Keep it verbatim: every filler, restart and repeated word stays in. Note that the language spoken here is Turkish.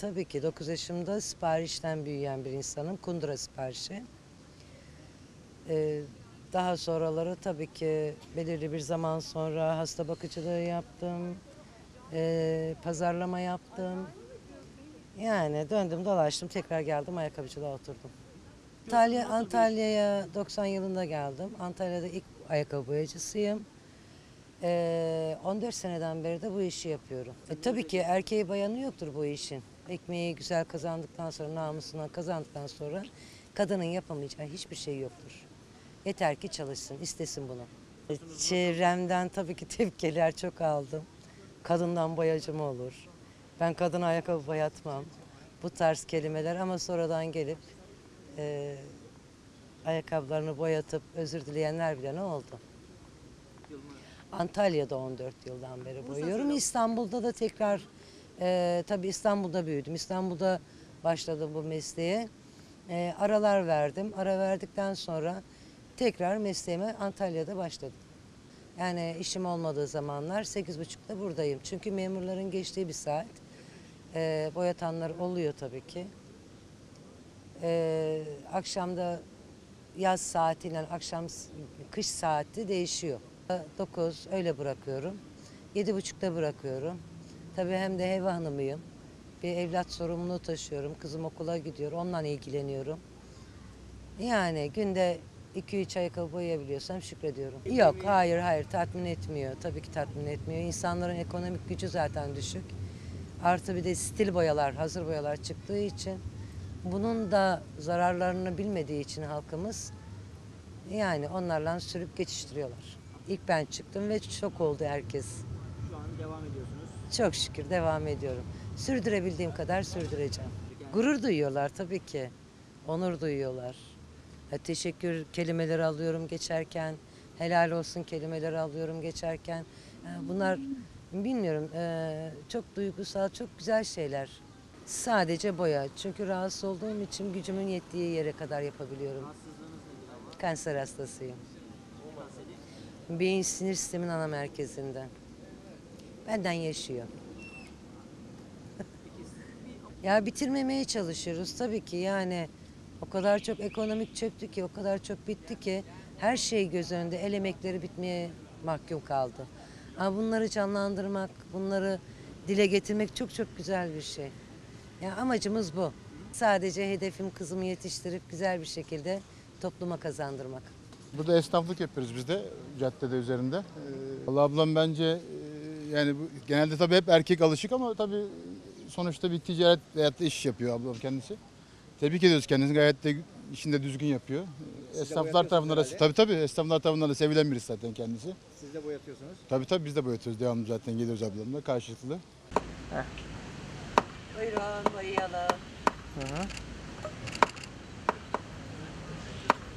tabii ki dokuz yaşımda siparişten büyüyen bir insanım. Kundura siparişi. Ee, Daha sonraları tabii ki belirli bir zaman sonra hasta bakıcılığı yaptım. Ee, pazarlama yaptım. Yani döndüm dolaştım tekrar geldim ayakkabıcılığa oturdum. Antalya, Antalya'ya doksan yılında geldim. Antalya'da ilk ayakkabı boyacısıyım. Ee, on dört seneden beri de bu işi yapıyorum. E, tabii ki erkeği bayanı yoktur bu işin. Ekmeği güzel kazandıktan sonra, namusuna kazandıktan sonra kadının yapamayacağı hiçbir şey yoktur. Yeter ki çalışsın, istesin bunu. E, Çevremden tabii ki tepkiler çok aldım. Kadından boyacı mı olur? Ben kadına ayakkabı boyatmam. Bu tarz kelimeler ama sonradan gelip e, ayakkabılarını boyatıp özür dileyenler bile ne oldu? Antalya'da on dört yıldan beri boyuyorum. İstanbul'da da tekrar, e, tabii İstanbul'da büyüdüm. İstanbul'da başladım bu mesleğe. E, aralar verdim. Ara verdikten sonra tekrar mesleğime Antalya'da başladım. Yani işim olmadığı zamanlar sekiz buçukta buradayım. Çünkü memurların geçtiği bir saat. E, boyatanlar oluyor tabii ki. E, akşamda yaz saatiyle akşam kış saati değişiyor. dokuz öyle bırakıyorum. Yedi buçukta bırakıyorum. Tabii hem de ev hanımıyım. Bir evlat sorumluluğu taşıyorum. Kızım okula gidiyor. Onunla ilgileniyorum. Yani günde iki üç ayakkabı boyayabiliyorsam şükrediyorum. Yok, hayır, hayır tatmin etmiyor. Tabii ki tatmin etmiyor. İnsanların ekonomik gücü zaten düşük. Artı bir de stil boyalar, hazır boyalar çıktığı için bunun da zararlarını bilmediği için halkımız yani onlarla sürüp geçiştiriyorlar. İlk ben çıktım ve şok oldu herkes. Şu an devam ediyorsunuz. Çok şükür devam ediyorum. Sürdürebildiğim kadar sürdüreceğim. Gurur duyuyorlar tabii ki. Onur duyuyorlar. Ya, teşekkür kelimeleri alıyorum geçerken. Helal olsun kelimeleri alıyorum geçerken. Ya, bunlar bilmiyorum e, çok duygusal, çok güzel şeyler. Sadece boya. Çünkü rahatsız olduğum için gücümün yettiği yere kadar yapabiliyorum. Rahatsızlığınız nedir abla? Kanser hastasıyım. Kanseri. Beyin sinir sistemin ana merkezinde. Benden yaşıyor. Peki siz bir Ya bitirmemeye çalışıyoruz tabii ki yani o kadar çok ekonomik çöktü ki o kadar çok bitti ki her şey göz önünde el emekleri bitmeye mahkum kaldı. Ama bunları canlandırmak, bunları dile getirmek çok çok güzel bir şey. Ya amacımız bu. Sadece hedefim kızımı yetiştirip güzel bir şekilde topluma kazandırmak. Burada esnaflık yapıyoruz biz de caddede üzerinde. Ee, Vallahi ablam bence e, yani bu, genelde tabii hep erkek alışık ama tabii sonuçta bir ticaret veyahut da iş yapıyor ablam kendisi. Tebrik ediyoruz kendisini, gayet de işini de düzgün yapıyor. de Esnaflar boyatıyorsunuz tarafından da herhalde. tabii tabii esnaflar tarafından da sevilen birisi zaten kendisi. Siz de boyatıyorsunuz. Tabii tabii biz de boyatıyoruz, devamlı zaten geliyoruz ablamla karşılıklı. Buyurun boyayalım. Hı hı.